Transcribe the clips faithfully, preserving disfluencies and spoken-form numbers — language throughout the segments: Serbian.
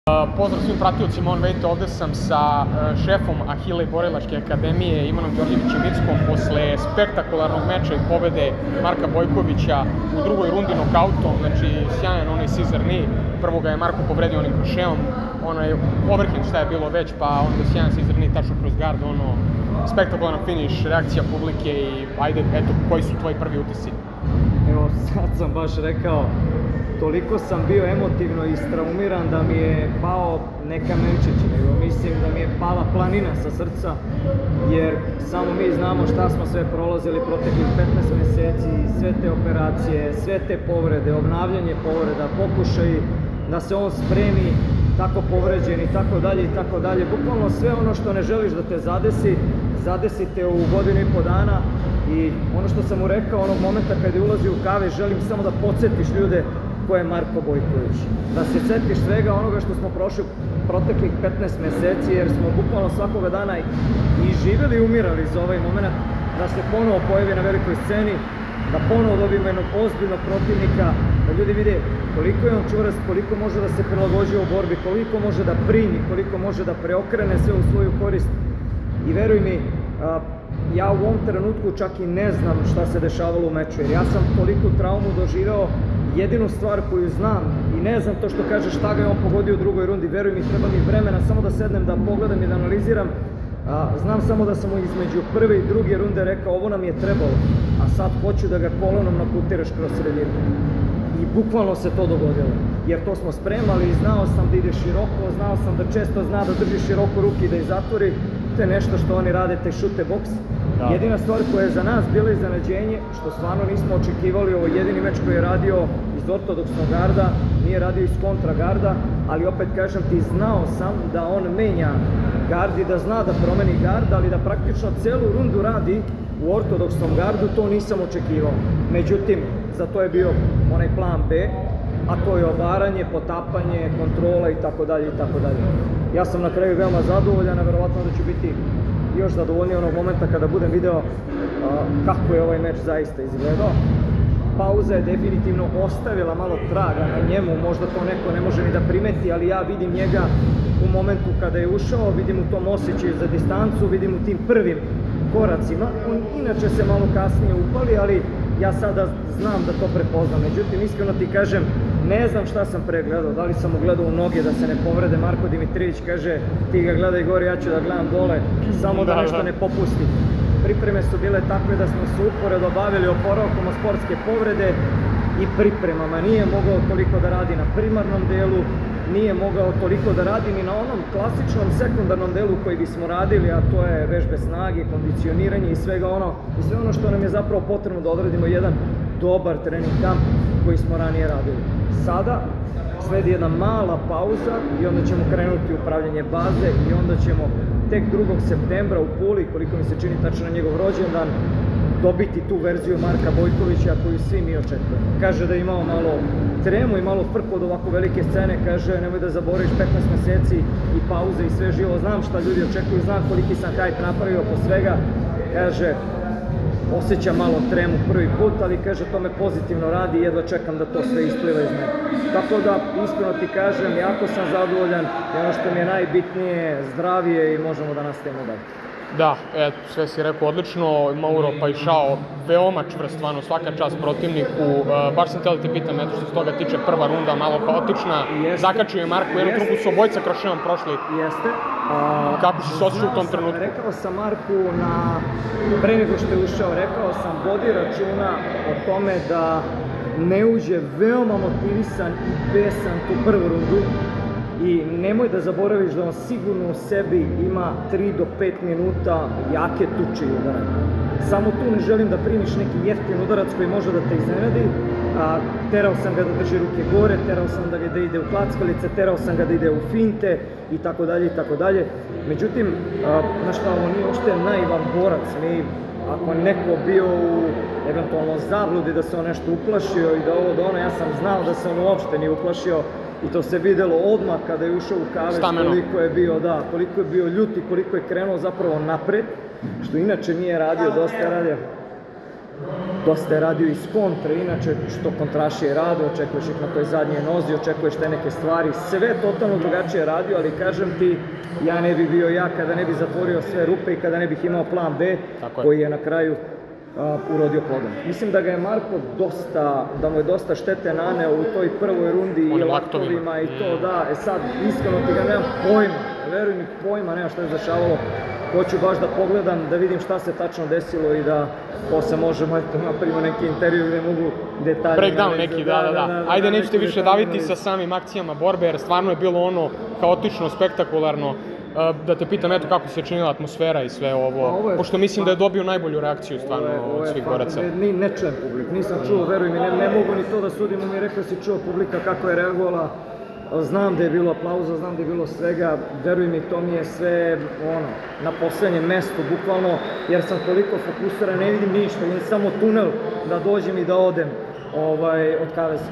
Pozdrav svim pratiocima, on vedite, ovde sam sa šefom Ahile Borilačke akademije Ivanom Đorđevićem Ickom posle spektakularnog meča i pobede Marka Bojkovića u drugoj rundi nokautom, znači sjajan onaj scissor knee, prvo ga je Marko povredio onim krošeom, onaj overhand šta je bilo već, pa onda sjajan scissor knee tačno kroz gard, ono spektakularan finiš, reakcija publike i ajde, eto, koji su tvoji prvi utisci? Evo, sad sam baš rekao, toliko sam bio emotivno istraumiran da mi je pao ne kamenčić, nego mislim da mi je pala planina sa srca, jer samo mi znamo šta smo sve prolazili proteklih petnaest meseci, sve te operacije, sve te povrede, obnavljanje povreda, pokušaj da se on spremi tako povređen i tako dalje i tako dalje. Bukvalno sve ono što ne želiš da te zadesi, zadesite u godinu i po dana. I ono što sam mu rekao onog momenta kada je ulazio u kave, želim samo da podsjetiš ljude ko je Marko Bojković. Da se setiš svega onoga što smo prošli proteklih petnaest meseci, jer smo bukvalno svakoga dana i živjeli i umirali za ovaj moment, da se ponovo pojavi na velikoj sceni, da ponovo dobijemo jednog ozbiljnog protivnika, da ljudi vide koliko je on čvrst, koliko može da se prilagođuje u borbi, koliko može da primi, koliko može da preokrene sve u svoju korist. I veruj mi, ja u ovom trenutku čak i ne znam šta se dešavalo u meču, jer ja sam toliku traumu doživeo. Jedinu stvar koju znam i ne znam to što kaže šta ga je on pogodio u drugoj rundi, veruj mi, treba mi vremena samo da sednem, da pogledam i da analiziram. Znam samo da sam mu između prve i druge runde rekao ovo nam je trebalo, a sad hoću da ga kolenom nakutiraš kroz sredinu. I bukvalno se to dogodilo, jer to smo spremali i znao sam da ide široko, znao sam da često zna da drži široko ruke i da ih zatvori. To je nešto što oni rade, taj šute boks. Jedina stvar koja je za nas bila iznenađenje, što stvarno nismo očekivali, ovo jedini meč koji je radio iz ortodoksnog garda, nije radio iz kontra garda, ali opet kažem ti, znao sam da on menja gard i da zna da promeni gard, ali da praktično celu rundu radi u ortodoksnom gardu, to nisam očekivao. Međutim, za to je bio onaj plan B, a to je obaranje, potapanje, kontrola i tako dalje i tako dalje. Ja sam na kraju veoma zadovoljan, a verovatno da ću biti još zadovoljniji onog momenta kada budem video kako je ovaj meč zaista izgledao. Pauza je definitivno ostavila malo traga na njemu, možda to neko ne može ni da primeti, ali ja vidim njega u momentu kada je ušao, vidim u tom osjećaju za distancu, vidim u tim prvim koracima. On inače se malo kasnije upali, ali ja sada znam da to prepoznam. Međutim, iskreno ti kažem, ne znam šta sam pregledao, da li sam mu gledao u noge da se ne povrede. Marko Dimitrijević kaže ti ga gledaj gore, ja ću da gledam dole, samo da nešto ne popusti. Pripreme su bile takve da smo se uporedo bavili oporavkom od sportske povrede i pripremama. Nije mogao toliko da radi na primarnom delu, nije mogao toliko da radi ni na onom klasičnom sekundarnom delu koji bismo radili, a to je vežbe snage, kondicioniranje i svega ono, i sve ono što nam je zapravo potrebno da odradimo jedan dobar trening kamp koji smo ranije radili. Sada sledi jedna mala pauza i onda ćemo krenuti u pravljenje baze i onda ćemo tek drugog septembra u Puli, koliko mi se čini tačno na njegov rođendan, dobiti tu verziju Marka Bojkovića koju svi mi očekujemo. Kaže da je imao malo tremu i malo frku od ovako velike scene, kaže nemoj da zaboraviš petnaest meseci i pauze i sve živo, znam šta ljudi očekuju, znam koliki sam hype napravio oko svega, kaže osjećam malo tremu prvi put, ali kaže to me pozitivno radi i jedva čekam da to sve ispliva iz mene. Tako da, iskreno ti kažem, jako sam zadovoljan i ono što mi je najbitnije, zdravije i možemo da nastavimo dalje. Da, eto, sve si rekao odlično, Mauro Paišao, veoma čvrst, stvarno, svaka čast protivniku, baš sam htio da te pitam, eto što se toga tiče, prva runda malo haotična, zakačio je Marko, jednu trupu su obojca krošeom prošli. Jeste. Kako si se osjećao u tom trenutku? Rekao sam Marku, pre nego što je ušao, rekao sam vodi računa o tome da ne uđe veoma motivisan i besan tu prvu rundu. I nemoj da zaboraviš da on sigurno u sebi ima tri do pet minuta jake tuče i udaranja. Samo tu ne želim da primiš neki jeftin udarac koji može da te iznenadi. Terao sam ga da drži ruke gore, terao sam da ga da ide u klackalice, terao sam ga da ide u finte i tako dalje i tako dalje. Međutim, znaš šta, ovo nije uopšte naivan borac. Mi, ako neko bio u eventualno zabludi da se on nešto uplašio i da ovo da ono, ja sam znao da se on uopšte nije uplašio. I to se videlo odmah kada je ušao u kavez, koliko je bio, da, koliko je bio ljut i koliko je krenuo zapravo napred, što inače nije radio, dosta radio. dosta je radio iz kontre, inače što kontrašije rade, očekuješ ih na toj zadnjoj nozi, očekuješ te neke stvari, sve totalno drugačije radio, ali kažem ti, ja ne bi bio ja kada ne bi zatvorio sve rupe i kada ne bih imao plan B, koji je na kraju Uh, urodio plodom. Mislim da ga je Marko dosta, da mu je dosta štete naneo u toj prvoj rundi i laktovima i to, da, e sad, iskreno ti ga nemam pojma, veruj mi, pojma, nema šta je zašavalo, hoću baš da pogledam, da vidim šta se tačno desilo i da posle možemo, eto, napravimo neki intervju gde mogu detalje... Breakdown neki, da, da, da. Ajde, nećete više daviti sa samim akcijama borbe, jer stvarno je bilo ono haotično, spektakularno. Da te pitam, eto, kako se činila atmosfera i sve ovo, pošto mislim da je dobio najbolju reakciju stvarno od svih boraca. Ne čujem publik, nisam čuo, veruj mi, ne mogu ni to da sudim, mi je rekao si čuo publika kako je reagovala, znam da je bilo aplauza, znam da je bilo svega, veruj mi, to mi je sve, ono, na poslednjem mestu, bukvalno, jer sam toliko fokusiran, ne vidim ništa, vidim samo tunel da dođem i da odem od kaveza.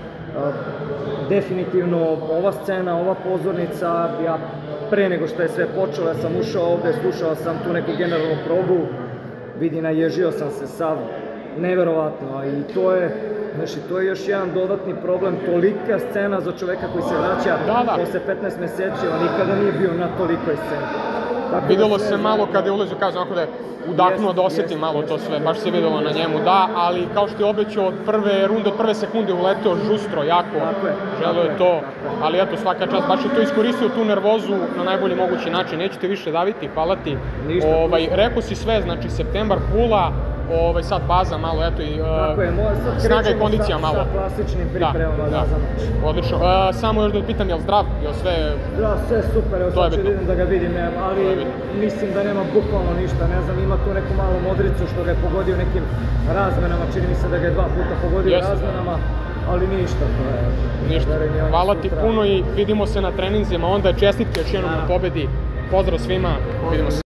Definitivno, ova scena, ova pozornica, ja pre nego što je sve počelo, ja sam ušao ovde, slušao sam tu neku generalnu probu, vidi, naježio sam se sav, neverovatno, i to je, znači, to je još jedan dodatni problem, tolika scena za čoveka koji se vraća posle petnaest meseci, on nikada nije bio na tolikoj sceni. Videlo se malo kada je ulazio, kao znako da je udahnuo da osjeti malo to sve, baš se videlo na njemu, da, ali kao što je obećao od prve runde, od prve sekunde uleteo žustro, jako, želeo je to, ali eto, svaka čast, baš je to iskoristio tu nervozu na najbolji mogući način, nećete više daviti, hvala ti. Rekao si sve, znači, septembar, Pula, sad baza malo, eto, i snaga i kondicija malo. Sa klasičnim pripremama za mač. Odlično. Samo još da pitam, je li zdrav? Je li sve... Da, sve super, evo sad ću vidim da ga vidim, ali mislim da nema bukvalno ništa, ne znam, ima tu neku malu modricu što ga je pogodio nekim razmenama, čini mi se da ga je dva puta pogodio razmenama, ali ništa. Ništa. Hvala ti puno i vidimo se na treninzima, onda čestitke još jednom na pobedi. Pozdrav svima, vidimo se.